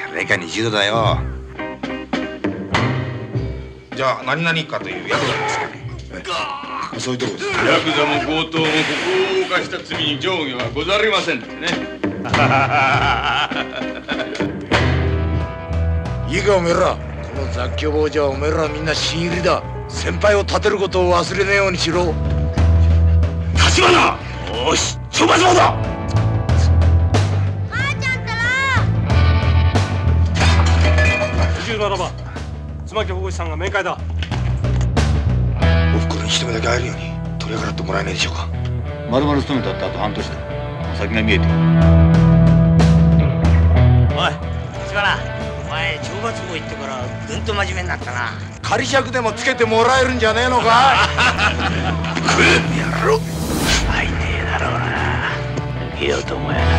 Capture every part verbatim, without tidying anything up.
零下にじゅうどだよ。 じゃあ何々かというヤクザですかね。 そういうとこです。 ヤクザも強盗もここを犯した罪に上下はござりませんってね。 いいかおめえら、この雑居房じゃおめえらみんな新入りだ。先輩を立てることを忘れねえようにしろ。立花、よし懲罰房だ。 母ちゃんったらにじゅうななばん妻木保護士さんが面会だ。 おふくろに一目だけ会えるように取り計らってもらえないでしょうか。 まるまる勤めたってあと半年だ。先が見えてる。 おい立花、お前懲罰房行ってからぐんと真面目になったな。 仮釈でもつけてもらえるんじゃねえのか。食えやろ。 会いてえだろうな。いい男やな。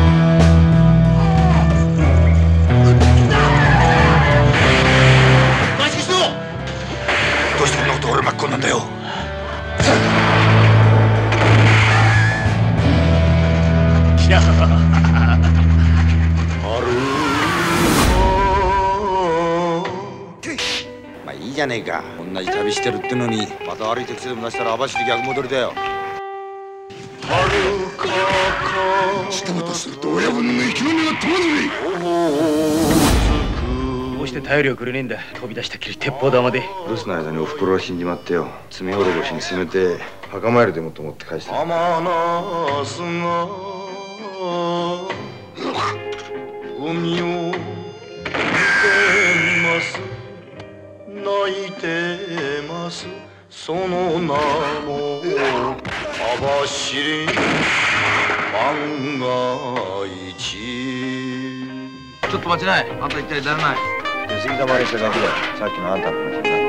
どうしてこんなこと俺巻き込んだんだよ。まあいいじゃねえか。同じ旅してるってのにまた悪い手癖でも出したら網走逆戻りだよ。下またすると親分の生きの目が止まるね。 どうして頼りをくれねえんだ。飛び出したきり鉄砲玉で。 留守の間におふくろは死んじまってよ。罪滅ぼしにせめて墓参りでもと思って返した。 天なすが海を見てます泣いてますその名も網走万が一。 ちょっと待ちない。あんた一体誰ない。出過ぎたまりしただけだよ。さっきのあんたの話だ。